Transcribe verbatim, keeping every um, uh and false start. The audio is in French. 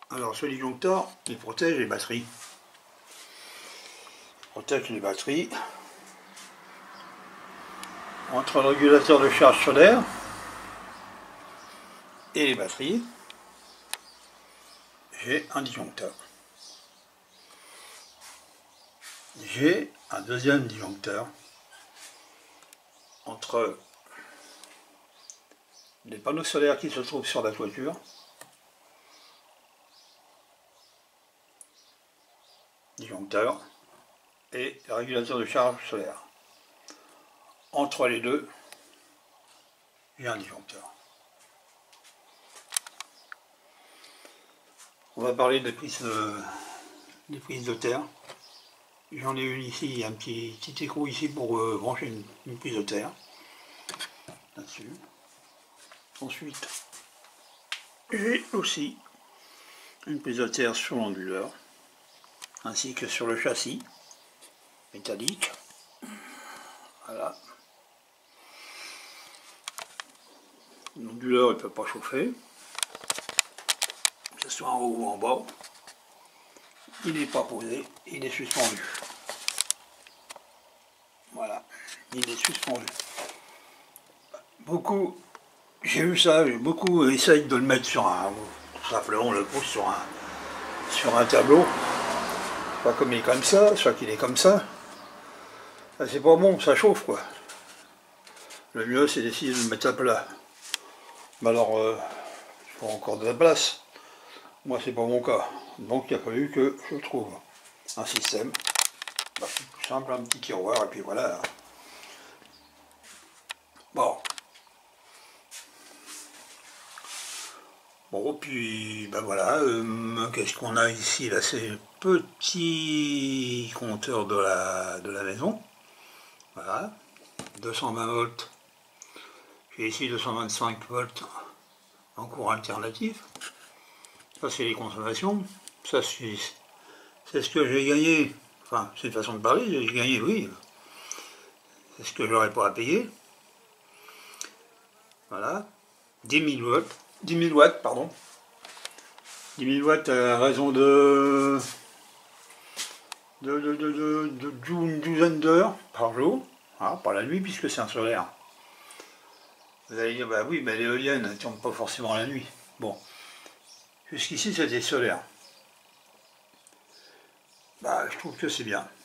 Alors ce disjoncteur, il protège les batteries. Il protège les batteries. Entre le régulateur de charge solaire et les batteries, j'ai un disjoncteur. J'ai un deuxième disjoncteur entre les panneaux solaires qui se trouvent sur la toiture disjoncteur et le régulateur de charge solaire. Entre les deux, j'ai un disjoncteur. On va parler des prises de, des prises de terre. J'en ai une ici, il y a un petit, petit écrou ici pour euh, brancher une, une prise de terre. Là-dessus. Ensuite, j'ai aussi une prise de terre sur l'onduleur, ainsi que sur le châssis métallique. Voilà. L'onduleur ne peut pas chauffer, que ce soit en haut ou en bas. Il n'est pas posé, il est suspendu. Voilà, il est suspendu. Beaucoup, j'ai vu ça, beaucoup essayent de le mettre sur un, tout simplement on le pose sur un, sur un tableau, soit comme il est comme ça, soit qu'il est comme ça. C'est pas bon, ça chauffe quoi. Le mieux c'est d'essayer de le mettre à plat. Mais alors, euh, il faut encore de la place. Moi c'est pas mon cas. Donc il a fallu que je trouve un système. Bah, c'est tout simple, un petit tiroir et puis voilà. Bon. Bon, puis ben voilà, euh, qu'est-ce qu'on a ici là? C'est le petit compteur de la, de la maison. Voilà, deux cent vingt volts. J'ai ici deux cent vingt-cinq volts en courant alternatif. Ça c'est les consommations. Ça c'est ce que j'ai gagné. Enfin, c'est une façon de parler, j'ai gagné, oui. C'est ce que j'aurais pas à payer. Voilà, dix mille volts. dix mille watts, pardon. dix mille watts à raison de, de, de, de, de, de une douzaine d'heures par jour. Ah, pas la nuit puisque c'est un solaire. Vous allez dire, bah oui, mais l'éolienne ne tourne pas forcément la nuit. Bon, jusqu'ici c'était solaire. Bah, je trouve que c'est bien.